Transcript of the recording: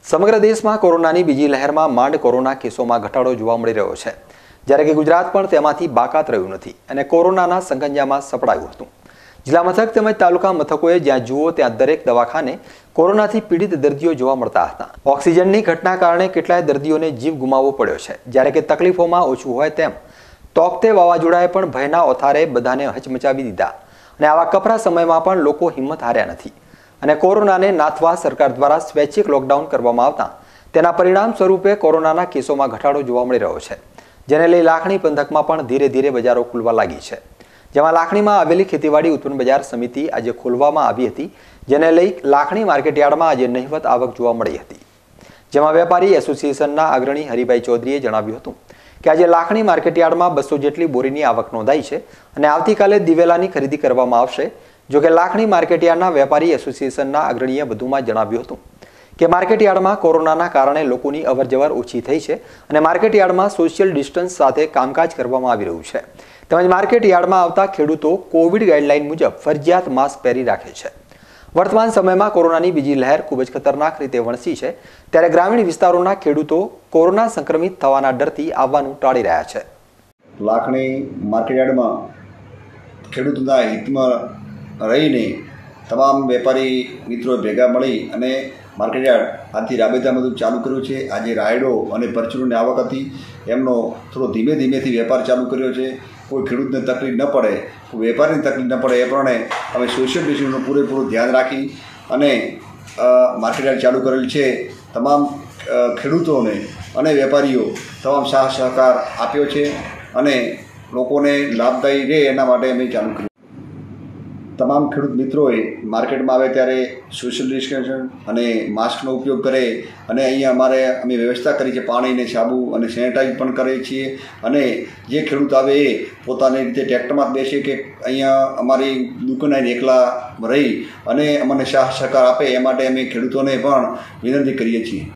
સમગ્ર દેશમાં કોરોનાની બીજી લહેરમાં માંડ કોરોના કેસોમાં ઘટાડો જોવા મળી રહ્યો છે, જ્યારે કે ગુજરાત પણ તેમાંથી બાકાત રહ્યું નથી અને કોરોનાના સંકંજામાં સપડાયું હતું। જિલ્લા મથક તેમજ તાલુકા મથકોએ જ્યાં જુઓ ત્યાં દરેક દવાખાને કોરોનાથી પીડિત દર્દીઓ જોવા મળતા હતા। ઓક્સિજનની ઘટના કારણે કેટલાય દર્દીઓને જીવ ગુમાવવો પડ્યો છે, જ્યારે કે તકલીફોમાં ઓછું હોય તેમ તોકતે વાવાઝોડાએ પણ ભયના ઓથારે બધાને હચમચાવી દીધા અને આવા કપરા સમયમાં પણ લોકો હિંમત હાર્યા નથી અને કોરોનાને નાથવા સરકાર દ્વારા સ્વૈચ્છિક લોકડાઉન કરવામાં આવતા તેના પરિણામ સ્વરૂપે કોરોનાના કેસોમાં ઘટાડો જોવા મળી રહ્યો છે, જેને લઈ લાખણી પંથકમાં પણ ધીરે ધીરે બજારો ખુલવા લાગી છે। જેમાં લાખણીમાં આવેલી ખેતીવાડી ઉત્પન્ન બજાર સમિતિ આજે ખોલવામાં આવી હતી, જેને લઈ લાખણી માર્કેટયાર્ડમાં આજે નહિવત આવક જોવા મળી હતી। જેમાં વેપારી એસોસિએશનના અગ્રણી હરિભાઈ ચૌધરીએ જણાવ્યું હતું કે આજે લાખણી માર્કેટયાર્ડમાં 200 જેટલી બોરીની આવક નોંધાઈ છે અને આવતીકાલે દિવેલાની ખરીદી કરવામાં આવશે। જો કે લાખણી માર્કેટયાર્ડના વેપારી એસોસિએશનના અગ્રણીએ વધુમાં જણાવ્યું હતું કે માર્કેટયાર્ડમાં કોરોનાના કારણે લોકોની અવરજવર ઓછી થઈ છે અને માર્કેટયાર્ડમાં સોશિયલ ડિસ્ટન્સ સાથે કામકાજ કરવામાં આવી રહ્યું છે, તેમજ માર્કેટયાર્ડમાં આવતા ખેડૂતો કોવિડ ગાઈડલાઈન મુજબ ફરજિયાત માસ્ક પહેરી રાખે છે। વર્તમાન સમયમાં કોરોનાની બીજી લહેર ખૂબ જ ખતરનાક રીતે વણસી છે, ત્યારે ગ્રામીણ વિસ્તારોના ખેડૂતો કોરોના સંક્રમિત થવાના ડરથી આવવાનું ટાળી રહ્યા છે। લાખણી માર્કેટયાર્ડમાં ખેડૂતોના હિતમાં રહીને તમામ વેપારી મિત્રો ભેગા મળી અને માર્કેટયાર્ડ આજથી રાબેતા મુજબ ચાલુ કર્યું છે। આજે રાયડો અને પરચુરણની આવક હતી, એમનો થોડો ધીમે ધીમેથી વેપાર ચાલુ કર્યો છે। કોઈ ખેડૂતને તકલીફ ન પડે, કોઈ વેપારીને તકલીફ ન પડે એ પ્રમાણે અમે સોશિયલ ડિસ્ટન્સનું પૂરેપૂરું ધ્યાન રાખી અને માર્કેટયાર્ડ ચાલુ કરેલ છે। તમામ ખેડૂતોને અને વેપારીઓ તમામ સાથ સહકાર આપ્યો છે અને લોકોને લાભદાયી રહે એના માટે અમે ચાલુ કર્યું। તમામ ખેડૂત મિત્રોએ માર્કેટમાં આવે ત્યારે સોશિયલ ડિસ્ટન્સ અને માસ્કનો ઉપયોગ કરે અને અહીંયા અમે વ્યવસ્થા કરી છે, પાણીને સાબુ અને સેનેટાઈઝ પણ કરીએ છીએ અને જે ખેડૂત આવે એ પોતાની રીતે ટ્રેક્ટરમાં બેસે કે અહીંયા અમારી દુકાને એકલા રહી અને અમને સાથ સહકાર આપે એ માટે અમે ખેડૂતોને પણ વિનંતી કરીએ છીએ।